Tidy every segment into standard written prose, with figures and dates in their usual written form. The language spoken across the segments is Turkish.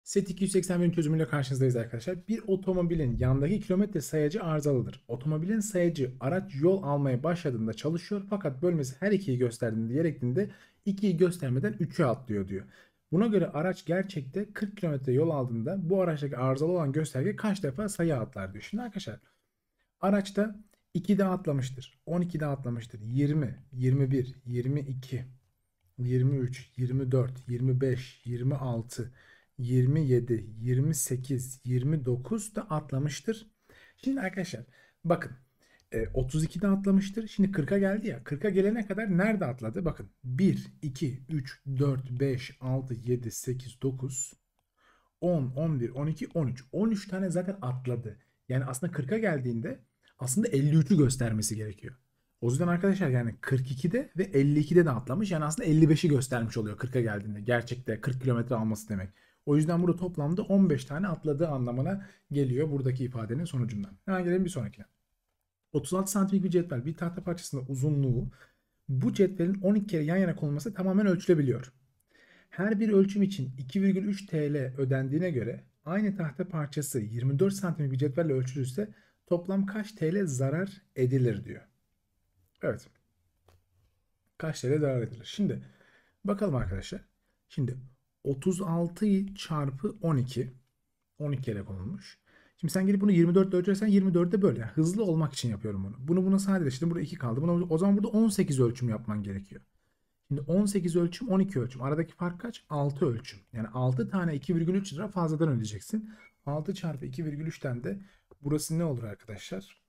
Set 281'in çözümüyle karşınızdayız arkadaşlar. Bir otomobilin yandaki kilometre sayacı arızalıdır. Otomobilin sayacı araç yol almaya başladığında çalışıyor fakat bölmesi her ikiyi gösterdiğinde gerektiğinde 2'yi göstermeden 3'ü atlıyor diyor. Buna göre araç gerçekte 40 kilometre yol aldığında bu araçtaki arızalı olan gösterge kaç defa sayı atlar diyor. Şimdi arkadaşlar araçta 2'de atlamıştır, 12'de atlamıştır, 20, 21, 22, 23, 24, 25, 26, 27, 28, 29 da atlamıştır. Şimdi arkadaşlar bakın 32'de atlamıştır. Şimdi 40'a geldi ya. 40'a gelene kadar nerede atladı? Bakın 1, 2, 3, 4, 5, 6, 7, 8, 9, 10, 11, 12, 13. 13 tane zaten atladı. Yani aslında 40'a geldiğinde aslında 53'ü göstermesi gerekiyor. O yüzden arkadaşlar yani 42'de ve 52'de de atlamış. Yani aslında 55'i göstermiş oluyor 40'a geldiğinde. Gerçekte 40 kilometre alması demek. O yüzden burada toplamda 15 tane atladığı anlamına geliyor buradaki ifadenin sonucundan. Hemen gelelim bir sonrakine. 36 santimlik bir cetvel bir tahta parçasında uzunluğu bu cetvelin 12 kere yan yana konulması tamamen ölçülebiliyor. Her bir ölçüm için 2,3 TL ödendiğine göre aynı tahta parçası 24 santimlik bir cetvelle ölçülürse toplam kaç TL zarar edilir diyor. Evet. Kaç TL zarar edilir? Şimdi bakalım arkadaşlar. Şimdi 36'yı çarpı 12. 12 kere konulmuş. Şimdi sen gelip bunu 24 ile ölçersen 24'de böyle. Yani hızlı olmak için yapıyorum bunu. Bunu sadeleştirdim. Burada 2 kaldı. O zaman burada 18 ölçüm yapman gerekiyor. Şimdi 18 ölçüm 12 ölçüm. Aradaki fark kaç? 6 ölçüm. Yani 6 tane 2,3 lira fazladan ödeyeceksin. 6 çarpı 2,3'ten de burası ne olur arkadaşlar?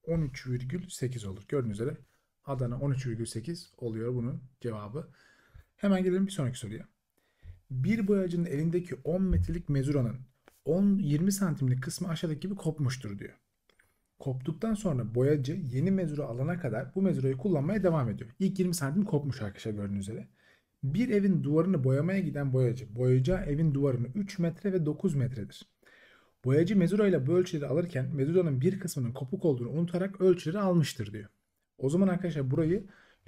13,8 olur. Gördüğünüz üzere Adana 13,8 oluyor bunun cevabı. Hemen gelelim bir sonraki soruya. Bir boyacının elindeki 10 metrelik mezuranın 10-20 santimlik kısmı aşağıdaki gibi kopmuştur diyor. Koptuktan sonra boyacı yeni mezura alana kadar bu mezurayı kullanmaya devam ediyor. İlk 20 santim kopmuş arkadaşlar gördüğünüz üzere. Bir evin duvarını boyamaya giden boyacı boyayacağı evin duvarını 3 metre ve 9 metredir. Boyacı mezurayla bu ölçüleri alırken mezuranın bir kısmının kopuk olduğunu unutarak ölçüleri almıştır diyor. O zaman arkadaşlar burayı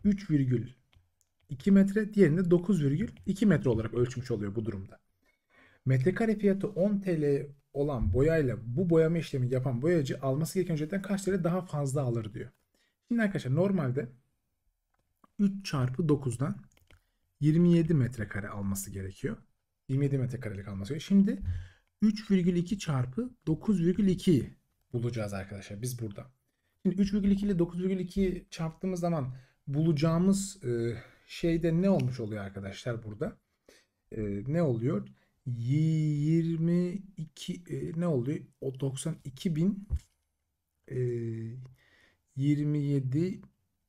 3,2 metre diğerini 9,2 metre olarak ölçmüş oluyor bu durumda. Metrekare fiyatı 10 TL olan boyayla bu boyama işlemi yapan boyacı alması gereken ücretten kaç TL daha fazla alır diyor. Şimdi arkadaşlar normalde 3 çarpı 9'dan 27 metrekare alması gerekiyor. 27 metrekarelik alması gerekiyor. Şimdi 3,2 çarpı 9,2'yi bulacağız arkadaşlar biz burada. Şimdi 3,2 ile 9,2 çarptığımız zaman bulacağımız şeyde ne olmuş oluyor arkadaşlar burada? Ne oluyor? 22 ne oluyor? O 92 bin 27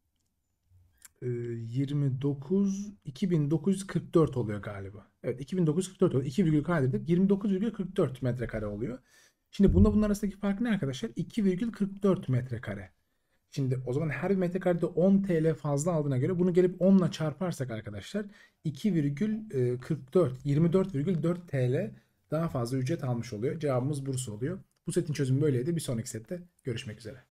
29 2944 oluyor galiba. Evet 2944 oluyor. 2 virgül kaydırdık. 29,44 metrekare oluyor. Şimdi bunun arasındaki fark ne arkadaşlar? 2,44 metrekare. Şimdi o zaman her bir metrekarede 10 TL fazla aldığına göre bunu gelip 10 ile çarparsak arkadaşlar 2,44 24,4 TL daha fazla ücret almış oluyor. Cevabımız Bursa oluyor. Bu setin çözümü böyleydi. Bir sonraki sette görüşmek üzere.